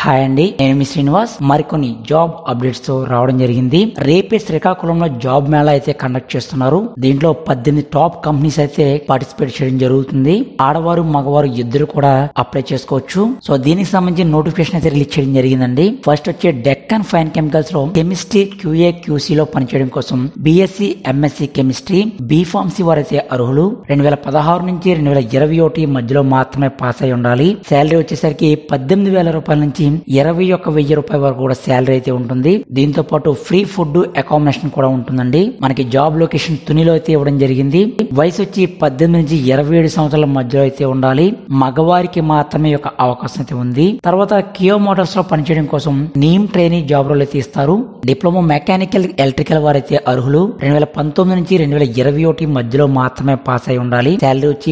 Hi అండి, నేను మీ శ్రీనివాస్. మరికొన్ని జాబ్ అప్డేట్స్ తో రావడం జరిగింది. రేపే శ్రీకాకుళంలో జాబ్ మేళా అయితే కండక్ట్ చేస్తున్నారు. దీంట్లో 18 టాప్ కంపెనీస్ అయితే పార్టిసిపేట్ చేయడం జరుగుతుంది. ఆడవారు మగవారు ఇద్దరు కూడా అప్లై చేసుకోవచ్చు. సో దీనికి సంబంధించిన నోటిఫికేషన్ అయితే రిలీజ్ చేయడం జరిగిందండి. ఫస్ట్ వచ్చే డెక్కన్ ఫైన్ కెమికల్స్ లో కెమిస్ట్రీ QA QC లో పనిచేయడం కోసం BSc MSc కెమిస్ట్రీ B.Pharmacy వారైతే అర్హులు. 2016 నుంచి 2021 మధ్యలో మాత్రమే పాస్ అయి ఉండాలి. శాలరీ వచ్చేసరికి 18,000 రూపాయల నుంచి 21,000 రూపాయల వరకు కూడా శాలరీ అయితే ఉంటుంది. దీంతో పాటు ఫ్రీ ఫుడ్ అకామిడేషన్ కూడా ఉంటుందండి. మనకి జాబ్ లొకేషన్ తునిలో అయితే ఇవ్వడం జరిగింది. వయసు వచ్చి 18 నుంచి 27 సంవత్సరాల మధ్యలో అయితే ఉండాలి. మగవారికి మాత్రమే యొక్క అవకాశం అయితే ఉంది. తర్వాత కియా మోటార్స్ లో పనిచేయడం కోసం నీమ్ ట్రైనీ జాబ్ రోల్ అయితే ఇస్తారు. డిప్లొమా మెకానికల్ ఎలక్ట్రికల్ వారైతే అర్హులు. 2019 నుంచి 2021 మధ్యలో మాత్రమే పాస్ అయి ఉండాలి. శాలరీ వచ్చి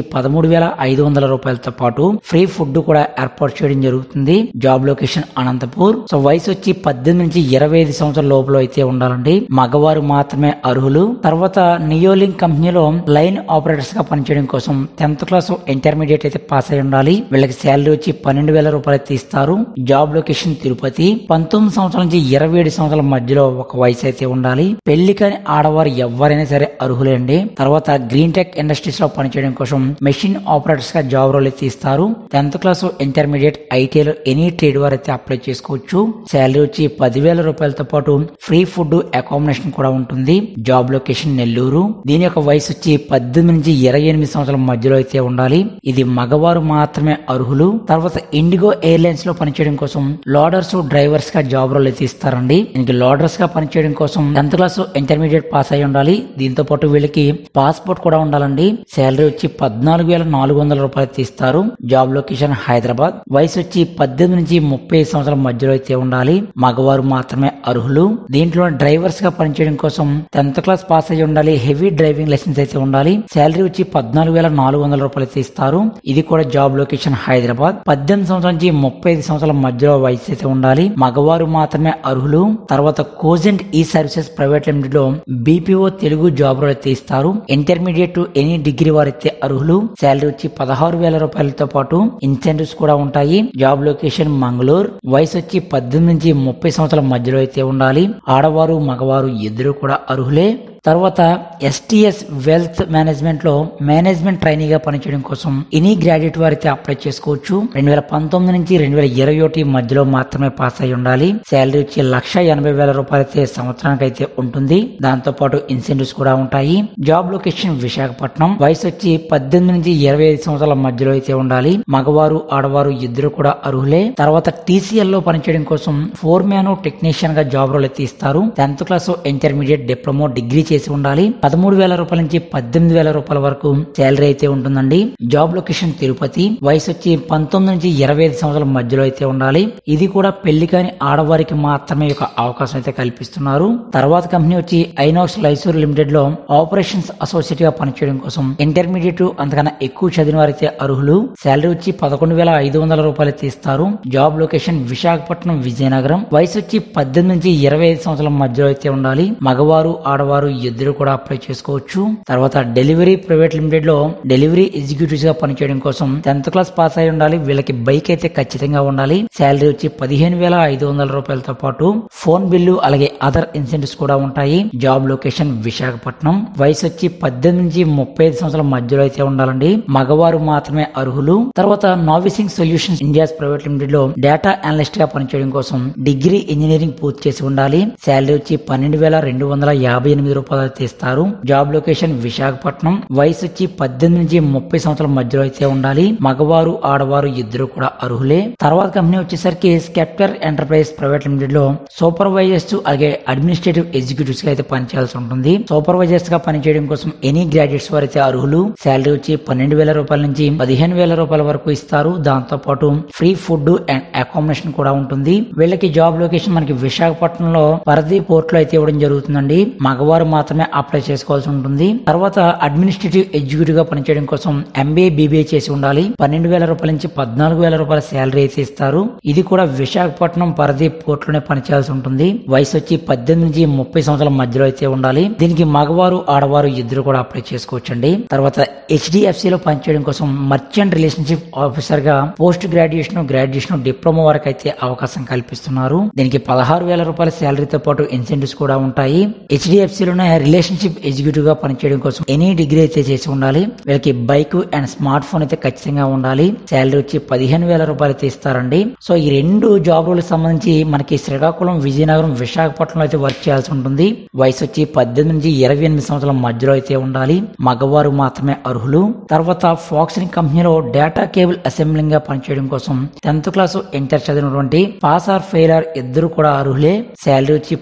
13,500 రూపాయలతో పాటు ఫ్రీ ఫుడ్ కూడా ఏర్పాటు చేయడం జరుగుతుంది. Job location Anantapur. సో వయసు వచ్చి 18 నుంచి 25 సంవత్సరాల లోపల అయితే ఉండాలండి. మగవారు మాత్రమే అర్హులు. తర్వాత నియోలింక్ కంపెనీలో లైన్ ఆపరేటర్స్ గా పనిచేయడం కోసం 10th క్లాస్ ఇంటర్మీడియట్ అయితే పాస్ అయి ఉండాలి. వీళ్ళకి శాలరీ వచ్చి 12,000 రూపాయలు అయితే ఇస్తారు. Job location Tirupati. 19 సంవత్సరాల నుంచి 27 సంవత్సరాల మధ్యలో ఒక వయసు అయితే ఉండాలి. పెళ్లి కాని ఆడవారు ఎవరైనా సరే అర్హులే అండి. తర్వాత గ్రీన్ టెక్ ఇండస్ట్రీస్ లో పనిచేయడం కోసం మెషిన్ ఆపరేటర్స్ గా జాబ్ రోల్ అయితే ఇస్తారు. 10th క్లాస్ ఇంటర్మీడియట్ ఐటీఐలో ఎనీ ట్రేడ్ వారు అయితే అప్లై చేసుకోవచ్చు. శాలరీ వచ్చి 10,000 రూపాయలతో పాటు ఫ్రీ ఫుడ్ అకామిడేషన్ కూడా ఉంటుంది. Job location Nellore. దీని యొక్క వయసు వచ్చి 18 నుంచి 28 సంవత్సరాల మధ్యలో అయితే ఉండాలి. ఇది మగవారు మాత్రమే అర్హులు. తర్వాత ఇండిగో ఎయిర్లైన్స్ లో పనిచేయడం కోసం లోడర్స్ డ్రైవర్స్ గా జాబ్ రోల్ అయితే ఇస్తారండి. దీనికి లోడర్స్ గా పనిచేయడం కోసం 10th క్లాస్ ఇంటర్మీడియట్ పాస్ అయి ఉండాలి. దీంతో పాటు వీళ్ళకి పాస్పోర్ట్ కూడా ఉండాలండి. శాలరీ వచ్చి 14,400 రూపాయలు అయితే ఇస్తారు. Job location Hyderabad. వయసు వచ్చి 18 నుంచి 30 సంవత్సరాల మధ్యలో అయితే ఉండాలి. మగవారు మాత్రమే అర్హులు. దీంట్లో డ్రైవర్స్ గా పనిచేయడం కోసం 10th క్లాస్ పాస్ అయి ఉండాలి. హెవీ డ్రైవింగ్ లైసెన్స్ అయితే ఉండాలి. శాలరీ వచ్చి 14,400 రూపాయలు అయితే ఇస్తారు. ఇది కూడా జాబ్ లొకేషన్ హైదరాబాద్. 18 సంవత్సరాల నుంచి 35 సంవత్సరాల మధ్యలో వయసు అయితే ఉండాలి. మగవారు మాత్రమే అర్హులు. తర్వాత Cogent E services private limited లో BPO తెలుగు జాబ్ రోల్ అయితే ఇస్తారు. ఇంటర్మీడియట్ టు ఎనీ డిగ్రీ వారైతే అర్హులు. శాలరీ వచ్చి 16,000 రూపాయలతో పాటు ఇన్సెంటివ్స్ కూడా ఉంటాయి. Job location Mangaluru. వయసు వచ్చి 18 నుంచి 30 సంవత్సరాల మధ్యలో అయితే ఉండాలి. ఆడవారు మగవారు ఇద్దరు కూడా అర్హులే. తర్వాత STS వెల్త్ మేనేజ్మెంట్ లో మేనేజ్మెంట్ ట్రైనీగా పనిచేయడం కోసం ఎనీ గ్రాడ్యుయేట్ వారైతే అప్లై చేసుకోవచ్చు. 2019 నుంచి 2021 మధ్యలో మాత్రమే పాస్ అయి ఉండాలి. శాలరీ వచ్చి 1,80,000 రూపాయలు అయితే సంవత్సరానికి అయితే ఉంటుంది. దాంతో పాటు ఇన్సెంటివ్స్ కూడా ఉంటాయి. Job location Visakhapatnam. వయసు వచ్చి 18 నుంచి 25 సంవత్సరాల మధ్యలో అయితే ఉండాలి. మగవారు ఆడవారు ఇద్దరు కూడా అర్హులే. తర్వాత TCL లో పనిచేయడం కోసం ఫోర్మ్యాన్ టెక్నీషియన్ గా జాబ్ రోల్ అయితే ఇస్తారు. 10th class intermediate diploma degree చేసి ఉండాలి. 13,000 రూపాయల నుంచి 18,000 రూపాయల వరకు శాలరీ అయితే ఉంటుందండి. Job location Tirupati. వయసు వచ్చి 19 నుంచి 25 సంవత్సరాల మధ్యలో అయితే ఉండాలి. ఇది కూడా పెళ్లి కాని ఆడవారికి మాత్రమే ఒక అవకాశం అయితే కల్పిస్తున్నారు. తర్వాత కంపెనీ వచ్చి ఐనాక్స్ లైసూర్ లిమిటెడ్ లో ఆపరేషన్స్ అసోసియేట్ గా పనిచేయడం కోసం ఇంటర్మీడియట్ అంతకన్నా ఎక్కువ చదివిన వారైతే అర్హులు. శాలరీ వచ్చి 11,500 రూపాయలు అయితే ఇస్తారు. Job location Visakhapatnam Vizianagaram. వయసు వచ్చి 18 నుంచి 25 సంవత్సరాల మధ్యలో అయితే ఉండాలి. మగవారు ఆడవారు ఇద్దరు కూడా అప్లై చేసుకోవచ్చు. తర్వాత డెలివరీ ప్రైవేట్ లిమిటెడ్ లో డెలివరీ ఎగ్జిక్యూటివ్స్ గా పనిచేయడం కోసం 10th క్లాస్ పాస్ అయి ఉండాలి. వీళ్ళకి బైక్ అయితే ఖచ్చితంగా ఉండాలి. శాలరీ వచ్చి 15,500 రూపాయలతో పాటు ఫోన్ బిల్లు అలాగే అదర్ ఇన్సెంటివ్స్ కూడా ఉంటాయి. Job location Visakhapatnam. వయసు వచ్చి 18 నుంచి 35 సంవత్సరాల మధ్యలో అయితే ఉండాలండి. మగవారు మాత్రమే అర్హులు. తర్వాత నావిసింగ్ సొల్యూషన్స్ ఇండియాస్ ప్రైవేట్ లిమిటెడ్ లో డేటా అనలిస్ట్ గా పనిచేయడం కోసం డిగ్రీ ఇంజనీరింగ్ పూర్తి చేసి ఉండాలి. శాలరీ వచ్చి 12,258 రూపాయలు అయితే ఇస్తారు. Job location Visakhapatnam. వయసు వచ్చి 18 నుంచి 30 సంవత్సరాల మధ్యలో అయితే ఉండాలి. మగవారు ఆడవారు ఇద్దరు కూడా అర్హులే. తర్వాత కంపెనీ వచ్చేసరికి స్కెప్టర్ ఎంటర్ప్రైజ్ ప్రైవేట్ లిమిటెడ్ లో సూపర్వైజర్స్ అలాగే అడ్మినిస్ట్రేటివ్ ఎగ్జిక్యూటివ్స్ గా అయితే పనిచేయాల్సి ఉంటుంది. సూపర్వైజర్స్ గా పనిచేయడం కోసం ఎనీ గ్రాడ్యుయేట్స్ వారైతే అర్హులు. శాలరీ వచ్చి 12,000 రూపాయల నుంచి 15,000 రూపాయల వరకు ఇస్తారు. దాంతో పాటు ఫ్రీ ఫుడ్ అండ్ అకామిడేషన్ కూడా ఉంటుంది. వీళ్ళకి జాబ్ లొకేషన్ మనకి విశాఖపట్నంలో పరదీ పోర్ట్ లో అయితే ఇవ్వడం జరుగుతుందండి. మగవారు మాత్రమే అప్లై చేసుకోవాల్సి ఉంటుంది. తర్వాత అడ్మినిస్ట్రేటివ్ ఎగ్జిక్యూటివ్ గా పనిచేయడం కోసం MBA BBA చేసి ఉండాలి. 12,000 రూపాయల నుంచి 14,000 రూపాయల శాలరీ అయితే ఇస్తారు. ఇది కూడా విశాఖపట్నం పరదీప్ పోర్ట్ లోనే పనిచేయాల్సి ఉంటుంది. వయసు వచ్చి 18 నుంచి 30 సంవత్సరాల మధ్యలో అయితే ఉండాలి. దీనికి మగవారు ఆడవారు ఇద్దరు కూడా అప్లై చేసుకోవచ్చండి. తర్వాత HDFC లో పనిచేయడం కోసం మర్చెంట్ రిలేషన్షిప్ ఆఫీసర్ గా పోస్ట్ గ్రాడ్యుయేషన్ డిప్లొమా వరకు అయితే అవకాశం కల్పిస్తున్నారు. దీనికి 16,000 రూపాయల శాలరీతో పాటు ఇన్సెంటివ్స్ కూడా ఉంటాయి. HDFC లోనే రిలేషన్షిప్ ఎగ్జిక్యూటివ్ గా పనిచేయడం కోసం ఎనీ డిగ్రీ అయితే చేసి ఉండాలి. వీళ్ళకి బైక్ అండ్ స్మార్ట్ ఫోన్ అయితే ఖచ్చితంగా ఉండాలి. శాలరీ వచ్చి 15,000 రూపాయలు అయితే ఇస్తారండి. సో ఈ రెండు జాబ్ రోల్కి సంబంధించి మనకి శ్రీకాకుళం, విజయనగరం, విశాఖపట్నంలో అయితే వర్క్ చేయాల్సి ఉంటుంది. వయసు వచ్చి 18 నుంచి 28 సంవత్సరాల మధ్యలో అయితే ఉండాలి. మగవారు మాత్రమే అర్హులు. తర్వాత ఫాక్సింగ్ కంపెనీలో డేటా కేబుల్ అసెంబ్లింగ్ గా పనిచేయడం కోసం 10th క్లాస్ ఇంటర్ చదివినటువంటి పాస్ ఆర్ ఫెయిలర్ ఇద్దరు కూడా అర్హులే. శాలరీ వచ్చి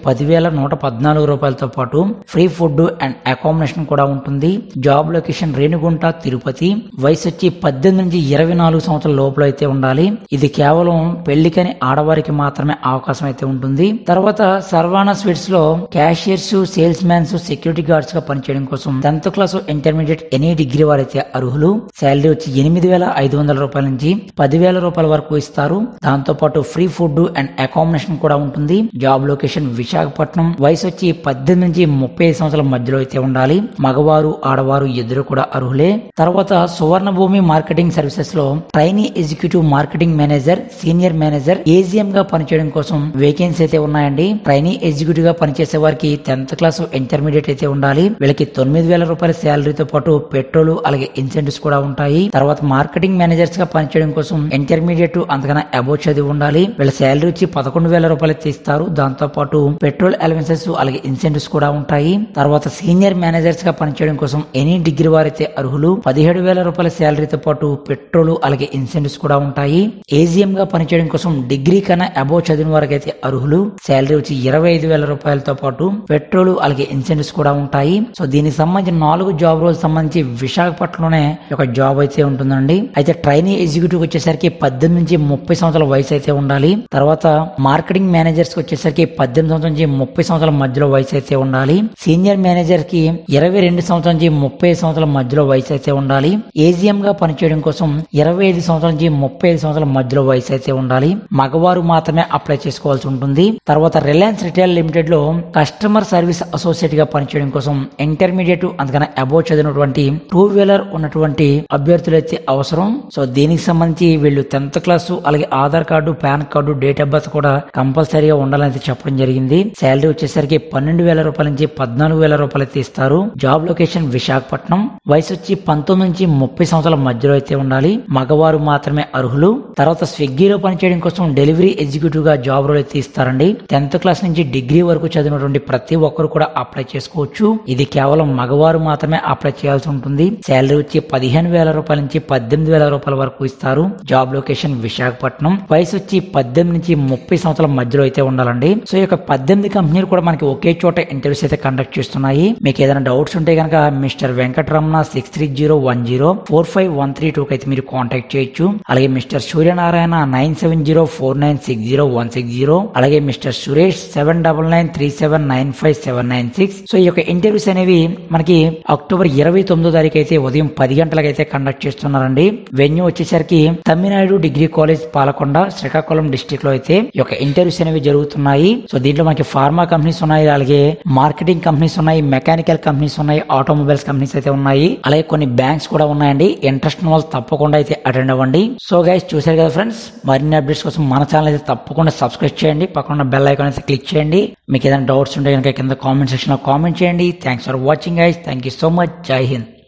10,114 రూపాయలతో పాటు ఫ్రీ ఫుడ్ అండ్ అకామిడేషన్ కూడా ఉంటుంది. Job location Renigunta, Tirupati. వయసు వచ్చి 18 నుంచి 24 సంవత్సరాల లోపల అయితే ఉండాలి. ఇది కేవలం పెళ్లికని ఆడవారికి మాత్రమే అవకాశం అయితే ఉంటుంది. తర్వాత సర్వానా స్వీట్స్ లో cashiers, sales mans, security guards గా పనిచేయడం కోసం 10th class intermediate any degree వారైతే అర్హులు. శాలరీ వచ్చి 8,500 రూపాయల నుంచి 10,000 రూపాయల వరకు ఇస్తారు. దాంతో పాటు ఫ్రీ ఫుడ్ అండ్ అకామిడేషన్ కూడా ఉంటుంది. Job location Visakhapatnam. వయసు వచ్చి 18 నుంచి 30 సంవత్సరాల మధ్యలో అయితే ఉండాలి. మగవారు ఆడవారు ఇద్దరు కూడా అర్హులే. తర్వాత సువర్ణ భూమి మార్కెటింగ్ సర్వీసెస్ లో trainee executive marketing manager, senior manager, AGM గా పనిచేయడం కోసం వేకెన్సీ అయితే ఉన్నాయండి. ట్రైనీ ఎగ్జిక్యూటివ్ గా పనిచేసే వారికి 10th క్లాస్ ఇంటర్మీడియట్ అయితే ఉండాలి. వీళ్ళకి 9,000 రూపాయల శాలరీతో పాటు పెట్రోల్ అలాగే ఇన్సెంటివ్స్ కూడా ఉంటాయి. తర్వాత మార్కెటింగ్ మేనేజర్స్ గా పనిచేయడం కోసం ఇంటర్మీడియట్ అంతకన్నా అబోవ్ చదివి ఉండాలి. వీళ్ళ శాలరీ వచ్చి 11,000 రూపాయలు అయితే ఇస్తారు. దాంతో పాటు పెట్రోల్ అలవెన్సెస్ అలాగే ఇన్సెంటివ్స్ కూడా ఉంటాయి. తర్వాత సీనియర్ మేనేజర్స్ గా పనిచేయడం కోసం ఎనీ డిగ్రీ వారైతే అర్హులు. 17,000 రూపాయల శాలరీతో పాటు పెట్రోల్ అలాగే ఇన్సెంటివ్స్ కూడా ఉంటాయి. AGM గా పనిచేయడం కోసం డిగ్రీ కన్నా అబోవ్ చదివిన వారికి అయితే అర్హులు. శాలరీ వచ్చి 25,000 రూపాయలతో పాటు పెట్రోల్ అలాగే ఇన్సెంటివ్స్ కూడా ఉంటాయి. సో దీనికి సంబంధించిన 4 జాబ్ రోల్స్ సంబంధించి విశాఖపట్నంలోనే ఒక జాబ్ అయితే ఉంటుందండి. అయితే ట్రైనీ ఎగ్జిక్యూటివ్ వచ్చేసరికి 18 నుంచి 30 సంవత్సరాల వయసు అయితే ఉండాలి. తర్వాత మార్కెటింగ్ మేనేజర్స్ వచ్చేసరికి 18 సంవత్సరాల నుంచి 30 సంవత్సరాల మధ్యలో వయసు అయితే ఉండాలి. సీనియర్ మేనేజర్ కి 22 సంవత్సరాల నుంచి 30 సంవత్సరాల మధ్యలో వయసు అయితే ఉండాలి. AGM గా పనిచేయడం కోసం 25 సంవత్సరాల నుంచి 35 సంవత్సరాల మధ్యలో వయసు అయితే ఉండాలి. మగవారు మాత్రమే అప్లై చేసుకోవాల్సి ఉంటుంది. తర్వాత రిలయన్స్ రిటైల్ లిమిటెడ్ లో కస్టమర్ సర్వీస్ అసోసియేట్ గా పనిచేయడం కోసం ఇంటర్మీడియట్ అందుకని అబోవ్ చదివినటువంటి 2 వీలర్ ఉన్నటువంటి అభ్యర్థులు అయితే అవసరం. సో దీనికి సంబంధించి వీళ్ళు 10th క్లాస్ అలాగే Aadhaar card, PAN card, date of birth కూడా కంపల్సరీగా ఉండాలని చెప్పడం జరిగింది. శాలరీ వచ్చేసరికి 12,000 రూపాయల నుంచి 14,000 రూపాయలు అయితే ఇస్తారు. Job location Visakhapatnam. వయసు వచ్చి 19 నుంచి 30 సంవత్సరాల మధ్యలో అయితే ఉండాలి. మగవారు మాత్రమే అర్హులు. తర్వాత స్విగ్గీలో పనిచేయడం కోసం డెలివరీ ఎగ్జిక్యూటివ్ గా జాబ్ రోల్ అయితే ఇస్తారండి. 10th క్లాస్ నుంచి డిగ్రీ వరకు చదివినటువంటి ప్రతి ఒక్కరు కూడా అప్లై చేసుకోవచ్చు. ఇది కేవలం మగవారు మాత్రమే అప్లై చేయాల్సి ఉంటుంది. శాలరీ వచ్చి 15,000 రూపాయల నుంచి 18,000 రూపాయల వరకు ఇస్తారు. Job location Visakhapatnam. వయసు వచ్చి 18 నుంచి 30 సంవత్సరాల మధ్యలో అయితే ఉండాలండి. సో ఈ యొక్క 18 కంపెనీలు కూడా మనకి ఒకే చోట ఇంటర్వ్యూస్ అయితే కండక్ట్ చేస్తున్నాయి. మీకు ఏదైనా డౌట్స్ ఉంటే కనుక మిస్టర్ వెంకటరమణ 6301045132 అయితే మీరు కాంటాక్ట్ చేయొచ్చు. అలాగే మిస్టర్ సూర్యనారాయణ 9704960160, అలాగే మిస్టర్ సురేష్ 7993795796. సో ఈ యొక్క ఇంటర్వ్యూస్ అనేవి మనకి అక్టోబర్ 29వ తారీఖు అయితే ఉదయం 10 గంటలకు అయితే కండక్ట్ చేస్తున్నారండి. వెన్యూ వచ్చేసరికి Tamil Nadu degree college Palakonda, Srikakulam district లో అయితే ఈ యొక్క ఇంటర్వ్యూస్ అనేవి జరుగుతున్నాయి. సో దీంట్లో మనకి ఫార్మా కంపెనీస్ ఉన్నాయి, అలాగే మార్కెటింగ్ కంపెనీస్ ఉన్నాయి, మెకానికల్ కంపెనీస్ ఉన్నాయి, ఆటోమొబైల్స్ కంపెనీస్ అయితే ఉన్నాయి, అలాగే కొన్ని బ్యాంక్స్ కూడా ఉన్నాయండి. ఇంట్రెస్ట్ ఉన్న వాళ్ళు తప్పకుండా అయితే అటెండ్ అవ్వండి. సో గైస్ చూసారు కదా ఫ్రెండ్స్, మరిన్ని అప్డేట్స్ కోసం మన ఛానల్ అయితే తప్పకుండా సబ్స్క్రైబ్ చేయండి. పక్కన బెల్ ఐకాన్ అయితే క్లిక్ చేయండి. మీకు ఏదైనా డౌట్స్ ఉంటే కనుక కింద కామెంట్ సెక్షన్ లో కామెంట్ చేయండి. Thanks for watching guys. Thank you so much. Jai Hind.